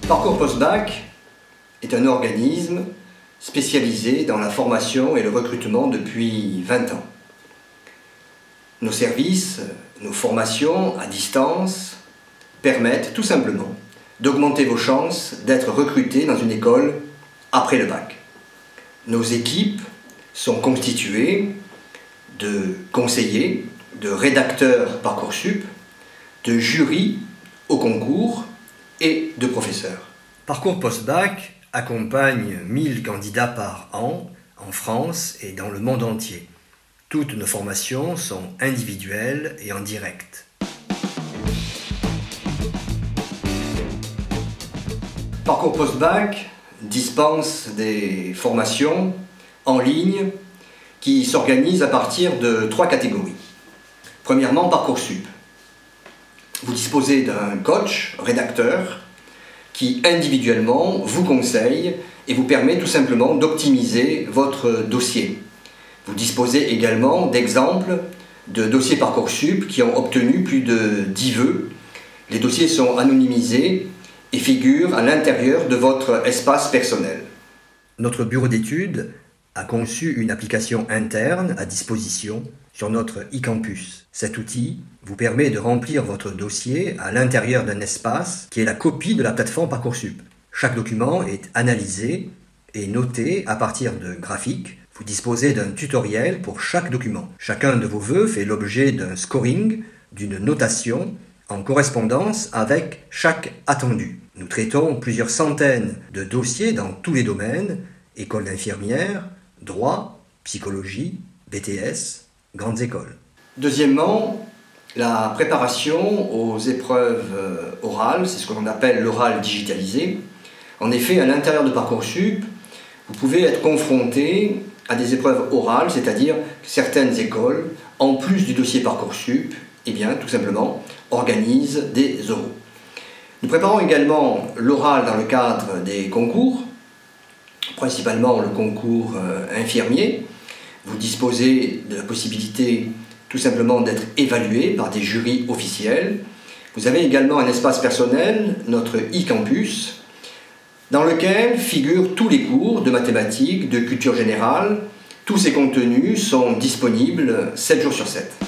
Parcours Post-Bac est un organisme spécialisé dans la formation et le recrutement depuis 20 ans. Nos services, nos formations à distance permettent tout simplement d'augmenter vos chances d'être recruté dans une école après le bac. Nos équipes sont constituées de conseillers, de rédacteurs Parcoursup, de jurys au concours et de professeurs. Parcours Post-Bac accompagne 1000 candidats par an en France et dans le monde entier. Toutes nos formations sont individuelles et en direct. Parcours Post-Bac dispense des formations en ligne qui s'organisent à partir de 3 catégories. Premièrement, Parcoursup. Vous disposez d'un coach, rédacteur, qui individuellement vous conseille et vous permet tout simplement d'optimiser votre dossier. Vous disposez également d'exemples de dossiers Parcoursup qui ont obtenu plus de 10 vœux. Les dossiers sont anonymisés et figurent à l'intérieur de votre espace personnel. Notre bureau d'études a conçu une application interne à disposition sur notre e-campus. Cet outil vous permet de remplir votre dossier à l'intérieur d'un espace qui est la copie de la plateforme Parcoursup. Chaque document est analysé et noté à partir de graphiques. Vous disposez d'un tutoriel pour chaque document. Chacun de vos vœux fait l'objet d'un scoring, d'une notation en correspondance avec chaque attendu. Nous traitons plusieurs centaines de dossiers dans tous les domaines, école d'infirmière, droit, psychologie, BTS, grandes écoles. Deuxièmement, la préparation aux épreuves orales, c'est ce que l'on appelle l'oral digitalisé. En effet, à l'intérieur de Parcoursup, vous pouvez être confronté à des épreuves orales, c'est-à-dire que certaines écoles, en plus du dossier Parcoursup, eh bien, tout simplement, organisent des oraux. Nous préparons également l'oral dans le cadre des concours, principalement le concours infirmier. Vous disposez de la possibilité tout simplement d'être évalué par des jurys officiels. Vous avez également un espace personnel, notre e-campus, dans lequel figurent tous les cours de mathématiques, de culture générale. Tous ces contenus sont disponibles 7 jours sur 7.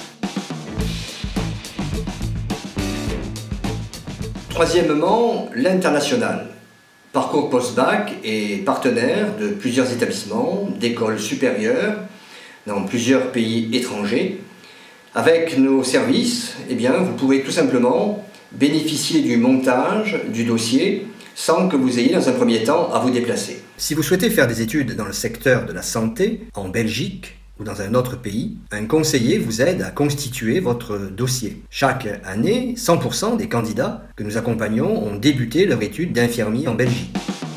Troisièmement, l'international. Parcours Post-Bac est partenaire de plusieurs établissements, d'écoles supérieures, dans plusieurs pays étrangers. Avec nos services, eh bien, vous pouvez tout simplement bénéficier du montage du dossier sans que vous ayez dans un premier temps à vous déplacer. Si vous souhaitez faire des études dans le secteur de la santé, en Belgique ou dans un autre pays, un conseiller vous aide à constituer votre dossier. Chaque année, 100% des candidats que nous accompagnons ont débuté leur étude d'infirmier en Belgique.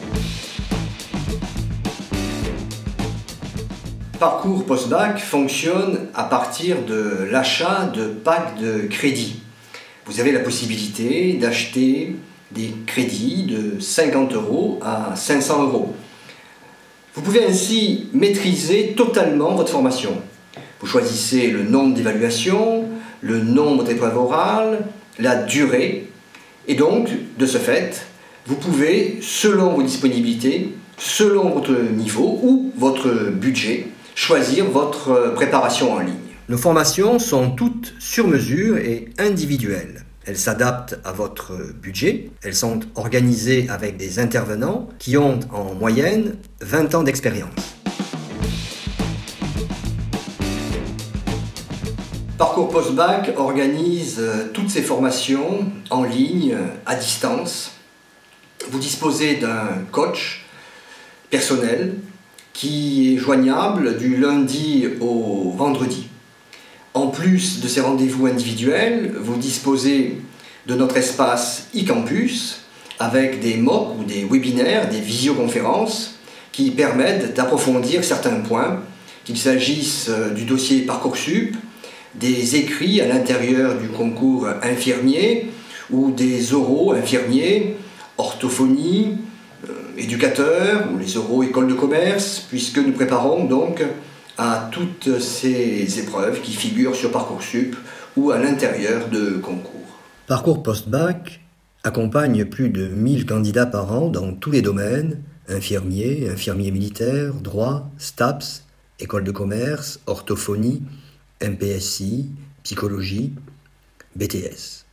Parcours Post-Bac fonctionne à partir de l'achat de packs de crédits. Vous avez la possibilité d'acheter des crédits de 50 € à 500 €. Vous pouvez ainsi maîtriser totalement votre formation. Vous choisissez le nombre d'évaluations, le nombre d'épreuves orales, la durée, et donc, de ce fait, vous pouvez, selon vos disponibilités, selon votre niveau ou votre budget, choisir votre préparation en ligne. Nos formations sont toutes sur mesure et individuelles. Elles s'adaptent à votre budget. Elles sont organisées avec des intervenants qui ont en moyenne 20 ans d'expérience. Parcours Post-Bac organise toutes ces formations en ligne, à distance. Vous disposez d'un coach personnel qui est joignable du lundi au vendredi. En plus de ces rendez-vous individuels, vous disposez de notre espace e-campus avec des MOOC ou des webinaires, des visioconférences qui permettent d'approfondir certains points, qu'il s'agisse du dossier Parcoursup, des écrits à l'intérieur du concours infirmier ou des oraux infirmiers, orthophonie, éducateurs ou les oraux école de commerce, puisque nous préparons donc à toutes ces épreuves qui figurent sur Parcoursup ou à l'intérieur de concours. Parcours Post-Bac accompagne plus de 1000 candidats par an dans tous les domaines, infirmiers, infirmiers militaires, droit, STAPS, école de commerce, orthophonie, MPSI, psychologie, BTS.